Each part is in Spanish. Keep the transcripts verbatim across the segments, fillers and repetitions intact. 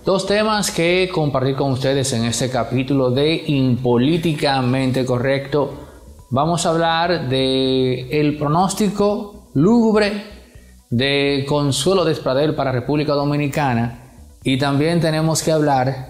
Dos temas que compartir con ustedes en este capítulo de Impolíticamente Correcto. Vamos a hablar de el pronóstico lúgubre de Consuelo Despradel para República Dominicana, y también tenemos que hablar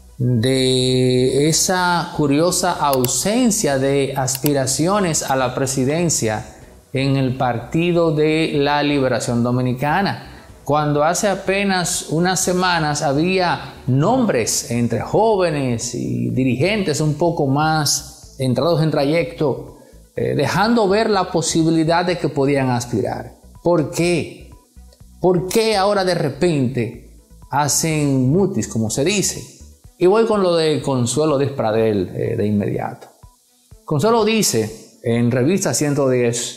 de esa curiosa ausencia de aspiraciones a la presidencia en el Partido de la Liberación Dominicana, cuando hace apenas unas semanas había nombres entre jóvenes y dirigentes un poco más entrados en trayecto, eh, dejando ver la posibilidad de que podían aspirar. ¿Por qué? ¿Por qué ahora de repente hacen mutis, como se dice? Y voy con lo de Consuelo Despradel eh, de inmediato. Consuelo dice en Revista ciento diez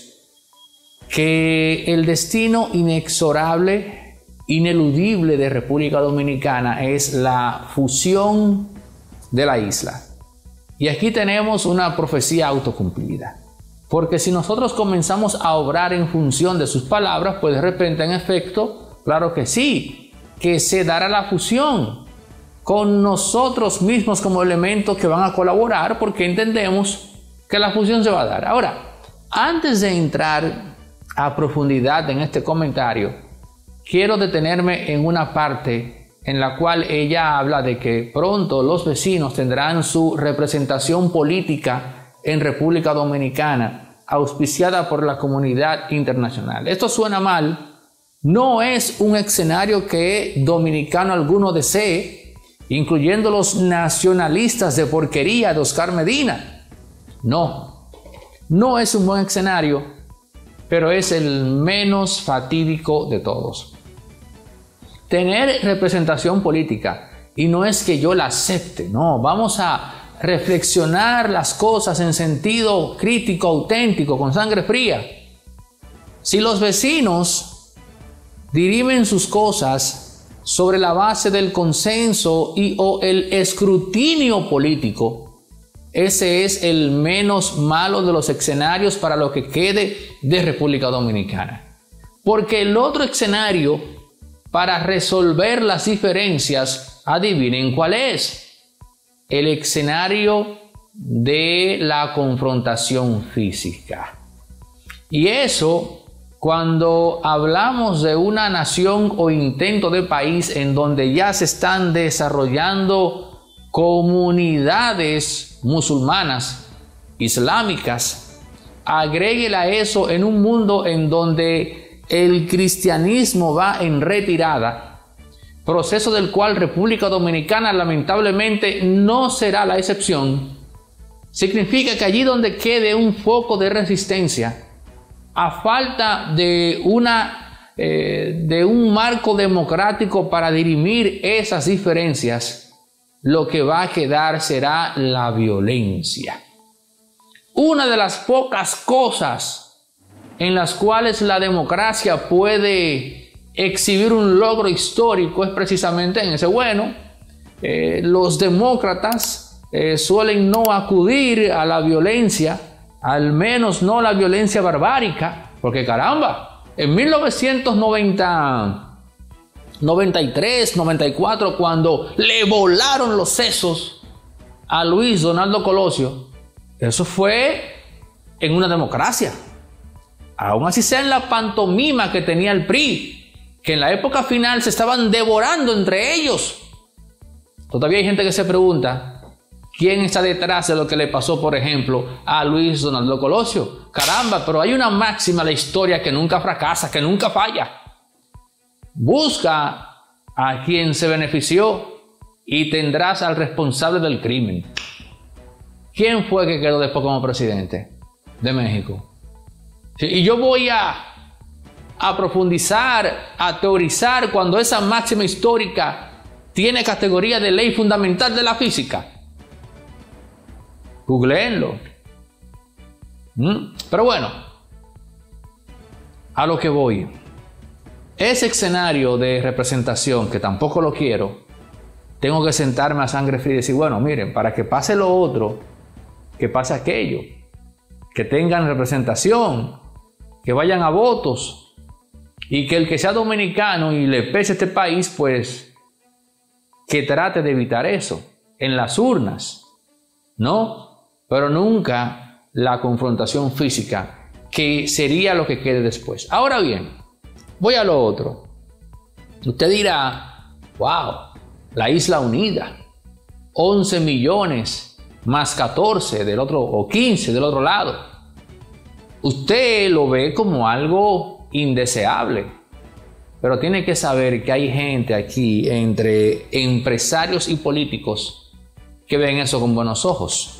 que el destino inexorable, ineludible de República Dominicana es la fusión de la isla. Y aquí tenemos una profecía autocumplida. Porque si nosotros comenzamos a obrar en función de sus palabras, pues de repente, en efecto, claro que sí, que se dará la fusión con nosotros mismos como elementos que van a colaborar, porque entendemos que la fusión se va a dar. Ahora, antes de entrar a profundidad en este comentario, quiero detenerme en una parte en la cual ella habla de que pronto los vecinos tendrán su representación política en República Dominicana, auspiciada por la comunidad internacional. Esto suena mal, no es un escenario que dominicano alguno desee, incluyendo los nacionalistas de porquería de Oscar Medina. No, no es un buen escenario, pero es el menos fatídico de todos. Tener representación política, y no es que yo la acepte, no, vamos a reflexionar las cosas en sentido crítico, auténtico, con sangre fría. Si los vecinos dirimen sus cosas sobre la base del consenso y o el escrutinio político, ese es el menos malo de los escenarios para lo que quede de República Dominicana. Porque el otro escenario para resolver las diferencias, adivinen cuál es. El escenario de la confrontación física. Y eso, cuando hablamos de una nación o intento de país en donde ya se están desarrollando comunidades musulmanas, islámicas, agréguele a eso en un mundo en donde el cristianismo va en retirada, proceso del cual República Dominicana lamentablemente no será la excepción, significa que allí donde quede un foco de resistencia, a falta de, una, eh, de un marco democrático para dirimir esas diferencias, lo que va a quedar será la violencia. Una de las pocas cosas en las cuales la democracia puede exhibir un logro histórico es precisamente en ese bueno. Eh, los demócratas eh, suelen no acudir a la violencia, al menos no la violencia barbárica, porque caramba, en mil novecientos noventa... noventa y tres, noventa y cuatro, cuando le volaron los sesos a Luis Donaldo Colosio, eso fue en una democracia. Aún así sea en la pantomima que tenía el P R I, que en la época final se estaban devorando entre ellos. Todavía hay gente que se pregunta, ¿quién está detrás de lo que le pasó, por ejemplo, a Luis Donaldo Colosio? Caramba, pero hay una máxima en la historia que nunca fracasa, que nunca falla. Busca a quien se benefició y tendrás al responsable del crimen. ¿Quién fue que quedó después como presidente de México? Sí, y yo voy a, a profundizar, a teorizar cuando esa máxima histórica tiene categoría de ley fundamental de la física. Googleenlo. ¿Mm? Pero bueno, a lo que voy. Ese escenario de representación, que tampoco lo quiero, tengo que sentarme a sangre fría y decir, bueno, miren, para que pase lo otro, que pase aquello, que tengan representación, que vayan a votos, y que el que sea dominicano y le pese este país, pues que trate de evitar eso en las urnas, ¿no? Pero nunca la confrontación física, que sería lo que quede después. Ahora bien, voy a lo otro. Usted dirá, wow, la Isla Unida, once millones más catorce del otro, o quince del otro lado. Usted lo ve como algo indeseable, pero tiene que saber que hay gente aquí, entre empresarios y políticos, que ven eso con buenos ojos.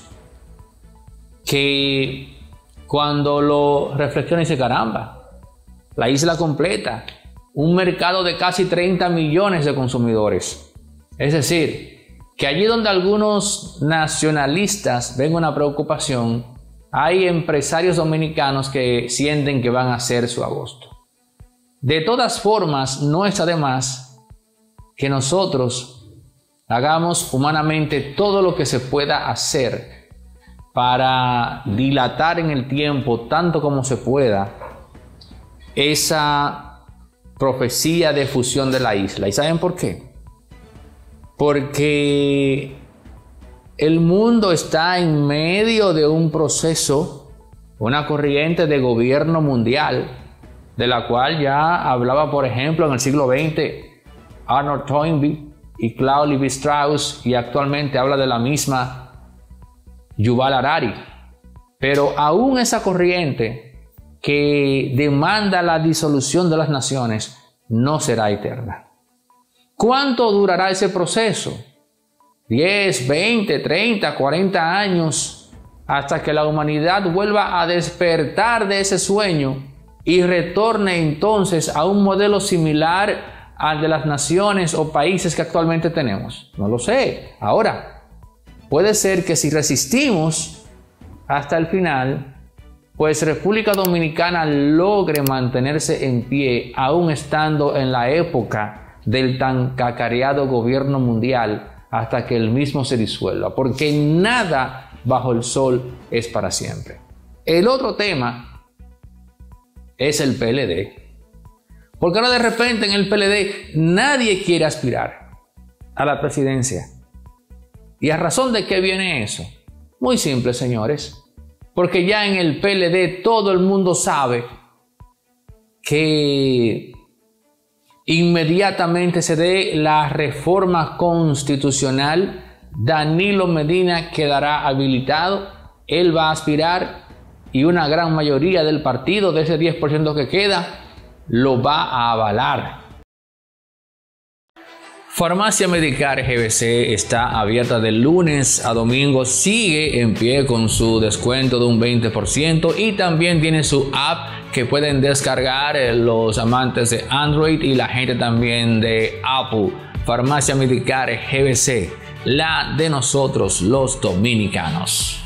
Que cuando lo reflexiona dice, caramba, la isla completa, un mercado de casi treinta millones de consumidores. Es decir, que allí donde algunos nacionalistas ven una preocupación, hay empresarios dominicanos que sienten que van a hacer su agosto. De todas formas, no está de más que nosotros hagamos humanamente todo lo que se pueda hacer para dilatar en el tiempo, tanto como se pueda, esa profecía de fusión de la isla. ¿Y saben por qué? Porque el mundo está en medio de un proceso, una corriente de gobierno mundial, de la cual ya hablaba, por ejemplo, en el siglo veinte, Arnold Toynbee y Claude Lévi-Strauss, y actualmente habla de la misma Yuval Harari. Pero aún esa corriente que demanda la disolución de las naciones no será eterna. ¿Cuánto durará ese proceso? diez, veinte, treinta, cuarenta años, hasta que la humanidad vuelva a despertar de ese sueño y retorne entonces a un modelo similar al de las naciones o países que actualmente tenemos. No lo sé. Ahora, puede ser que si resistimos hasta el final, pues República Dominicana logre mantenerse en pie, aún estando en la época del tan cacareado gobierno mundial, hasta que el mismo se disuelva, porque nada bajo el sol es para siempre. El otro tema es el P L D. Porque ahora de repente en el P L D nadie quiere aspirar a la presidencia. ¿Y a razón de qué viene eso? Muy simple, señores. Porque ya en el P L D todo el mundo sabe que inmediatamente se dé la reforma constitucional, Danilo Medina quedará habilitado, él va a aspirar y una gran mayoría del partido, de ese diez por ciento que queda, lo va a avalar. Farmacia Medicar G B C está abierta de lunes a domingo, sigue en pie con su descuento de un veinte por ciento y también tiene su app que pueden descargar los amantes de Android y la gente también de Apple. Farmacia Medicar G B C, la de nosotros los dominicanos.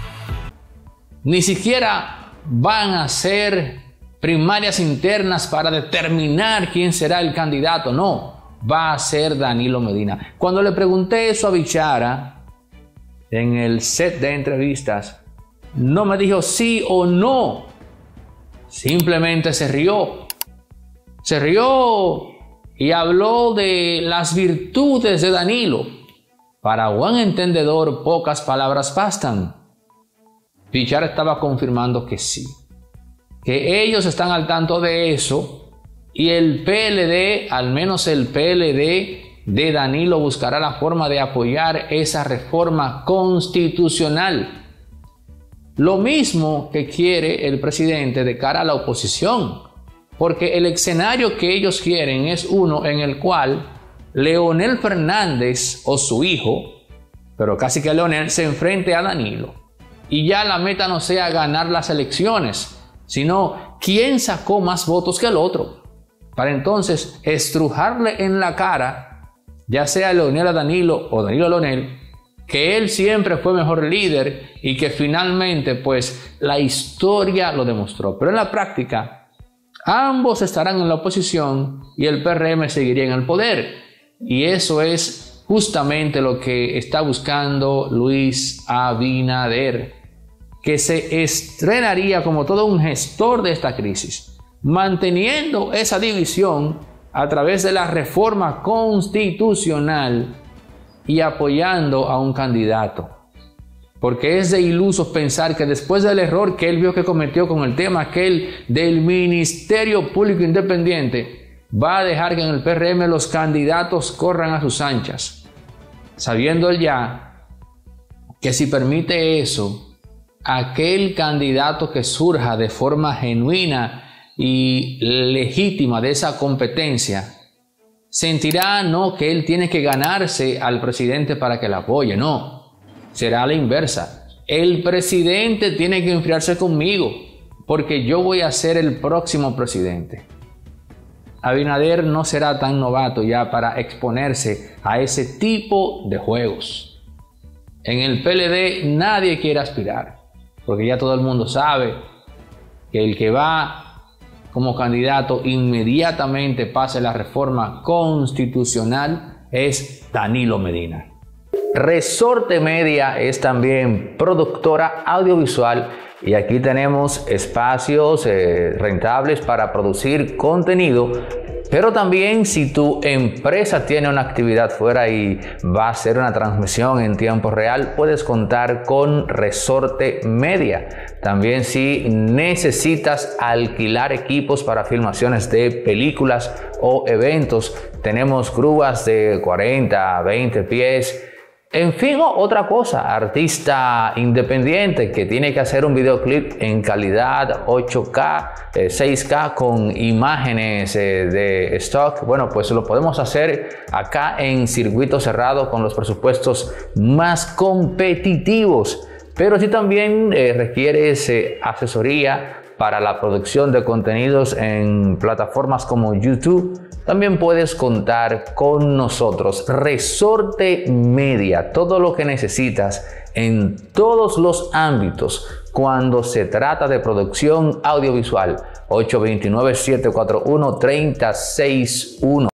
Ni siquiera van a ser primarias internas para determinar quién será el candidato, no. Va a ser Danilo Medina. Cuando le pregunté eso a Bichara en el set de entrevistas, no me dijo sí o no. Simplemente se rió. Se rió y habló de las virtudes de Danilo. Para buen entendedor, pocas palabras bastan. Bichara estaba confirmando que sí. Que ellos están al tanto de eso. Y el P L D, al menos el P L D de Danilo, buscará la forma de apoyar esa reforma constitucional. Lo mismo que quiere el presidente de cara a la oposición. Porque el escenario que ellos quieren es uno en el cual Leonel Fernández o su hijo, pero casi que Leonel, se enfrente a Danilo. Y ya la meta no sea ganar las elecciones, sino quién sacó más votos que el otro. Para entonces estrujarle en la cara, ya sea Leonel a Danilo o Danilo a Leonel, que él siempre fue mejor líder y que finalmente pues la historia lo demostró. Pero en la práctica, ambos estarán en la oposición y el P R M seguiría en el poder. Y eso es justamente lo que está buscando Luis Abinader, que se estrenaría como todo un gestor de esta crisis, manteniendo esa división a través de la reforma constitucional y apoyando a un candidato. Porque es de ilusos pensar que después del error que él vio que cometió con el tema aquel del Ministerio Público Independiente, va a dejar que en el P R M los candidatos corran a sus anchas, sabiendo él ya que si permite eso, aquel candidato que surja de forma genuina y legítima de esa competencia, sentirá no que él tiene que ganarse al presidente para que le apoye, no. Será la inversa. El presidente tiene que enfriarse conmigo porque yo voy a ser el próximo presidente. Abinader no será tan novato ya para exponerse a ese tipo de juegos. En el P L D nadie quiere aspirar porque ya todo el mundo sabe que el que va como candidato inmediatamente pase la reforma constitucional es Danilo Medina. Resorte Media es también productora audiovisual y aquí tenemos espacios eh, rentables para producir contenido, pero también si tu empresa tiene una actividad fuera y va a hacer una transmisión en tiempo real, puedes contar con Resorte Media. También si necesitas alquilar equipos para filmaciones de películas o eventos, tenemos grúas de cuarenta, veinte pies. En fin, otra cosa, artista independiente que tiene que hacer un videoclip en calidad ocho K, eh, seis K con imágenes eh, de stock, bueno, pues lo podemos hacer acá en circuito cerrado con los presupuestos más competitivos. Pero si también eh, requieres eh, asesoría para la producción de contenidos en plataformas como YouTube, también puedes contar con nosotros. Resorte Media, todo lo que necesitas en todos los ámbitos cuando se trata de producción audiovisual. ocho dos nueve, siete cuatro uno, tres cero seis uno.